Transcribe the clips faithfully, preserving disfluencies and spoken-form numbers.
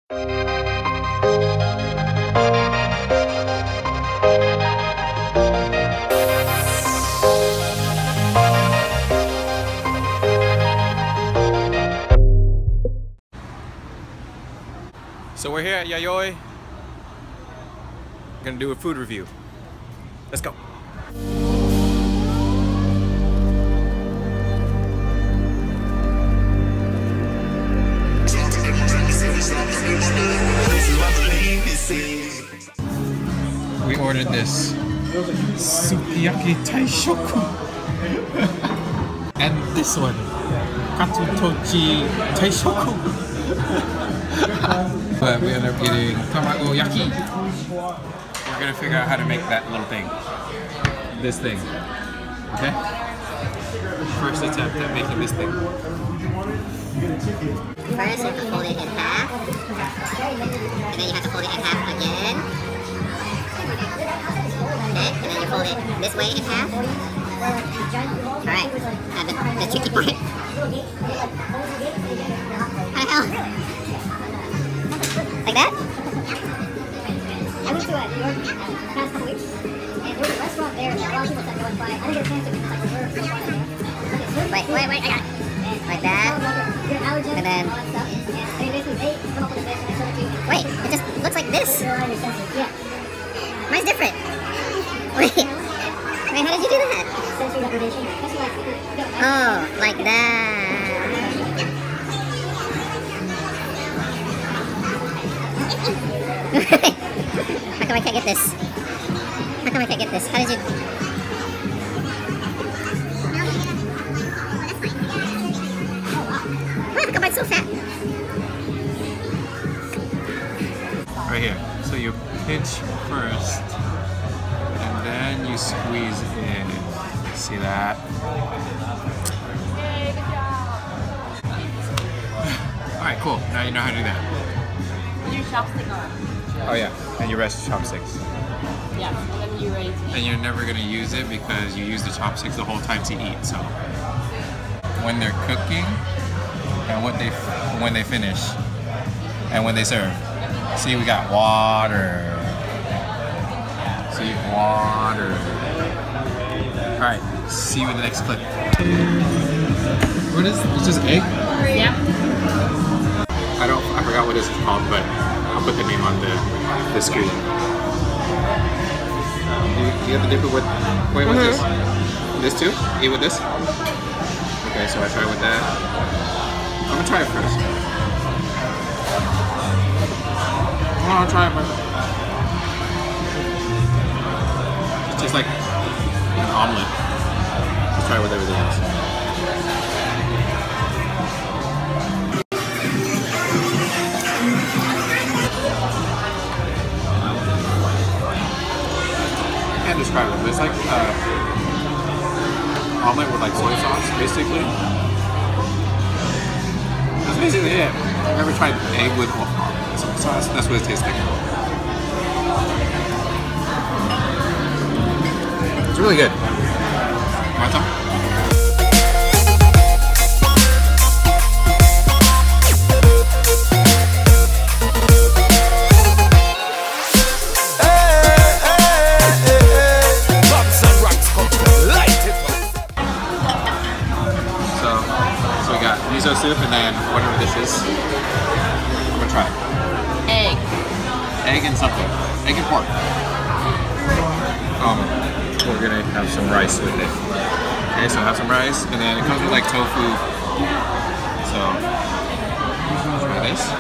So we're here at Yayoi. We're gonna do a food review. Let's go. We ordered this sukiyaki taishoku and this one katsu tochi taishoku. But we ended up getting tamago yaki. We're gonna figure out how to make that little thing. This thing. Okay? First attempt at making this thing. First, you have to fold it in half. And then you have to fold it in half again. Okay, and then you fold it this way in half. Alright, now the, the tricky part. How the hell? Like that? I went to a New York past couple weeks, and there was a restaurant there that a lot of people started going by. I didn't get a chance to because like reserve for one there. Wait, wait, wait, I got it. Like that. And then. Wait, it just looks like this. Mine's different. Wait. Wait, how did you do that? Oh, like that. How come I can't get this? How come I can't get this? How did you... Wow, how come I'm so fat? Right here. So you pinch first, and then you squeeze in. See that? Alright, cool. Now you know how to do that. Your chopstick on. Oh yeah, and you rest chopsticks. Yeah, and then you're ready to eat. And you're never gonna use it because you use the chopsticks the whole time to eat. So when they're cooking and what they when they finish and when they serve. See, we got water. See, water. All right, see you in the next clip. What is? It's just egg. Yeah. I don't. I forgot what this is called, but I'll put the name on the the screen. You, you have to dip it with. Wait, with mm-hmm. this? This too? Eat with this? Okay, so I try with that. I'm gonna try it first. Oh, I'll try it first. It's just like an omelet. Let's try it with everything else. Describe it, but it's like uh, omelet with like soy sauce, basically. That's basically it. I've never tried egg with soy sauce. That's what it tastes like. It's really good. Want some? Miso soup and then whatever this is. I'm gonna try it. Egg. Egg and something. Egg and pork. Um, we're gonna have some rice with it. Okay, so have some rice and then it comes with like tofu. So, try this.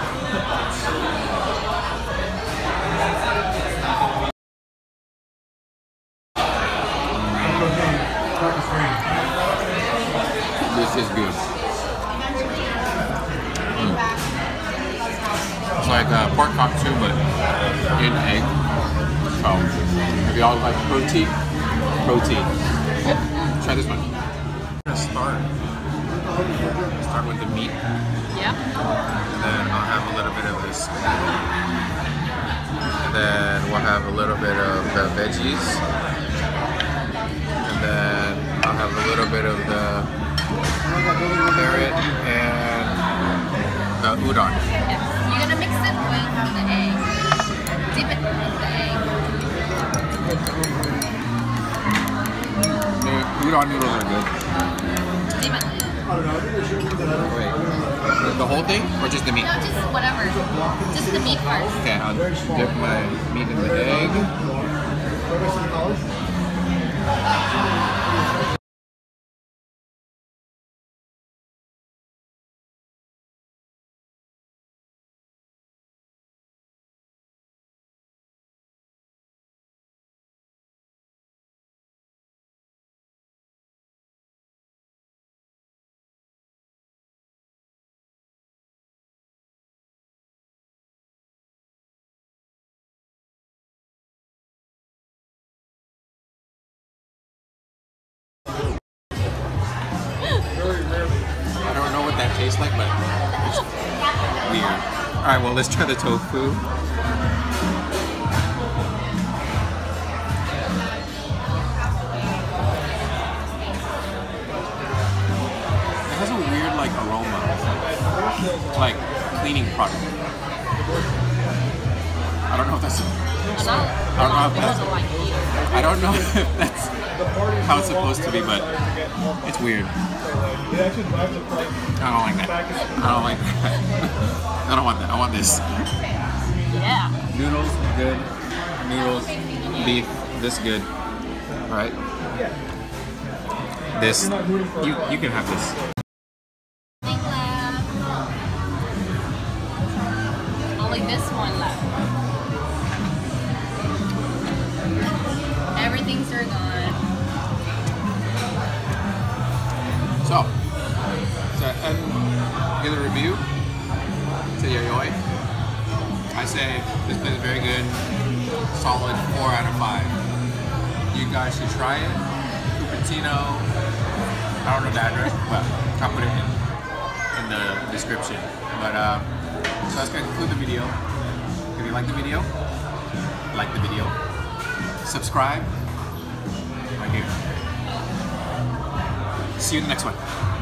This is good. It's like uh, pork cock too, but in egg. So, if y'all like protein, protein. Try this one. I'm gonna start. Start with the meat. Yeah. And then I'll have a little bit of this. And then we'll have a little bit of the veggies. And then I'll have a little bit of the carrot and the udon. Yes. You're gonna mix it with Szechuan noodles are good. Wait, the whole thing or just the meat? No, just whatever. Just the meat part. Okay, I'll dip my meat in the egg. I don't know what that tastes like, but it's weird. Alright, well, let's try the tofu. It has a weird, like, aroma. Like, cleaning product. I don't know if that's... I don't know if that's... I don't know if that's how it's supposed to be, but it's weird. I don't like that. I don't like that. I don't want that. I want this. Yeah. Noodles, good. Noodles, beef, this good. Alright. This, you you can have this. Only this one left. Everything's are gone. So, to end, give a review to Yayoi. I say this place is very good. Solid four out of five. You guys should try it. Cupertino. I don't know the address, but I'll put it in, in the description. But uh, so that's gonna conclude the video. If you like the video, like the video. Subscribe right here. See you in the next one.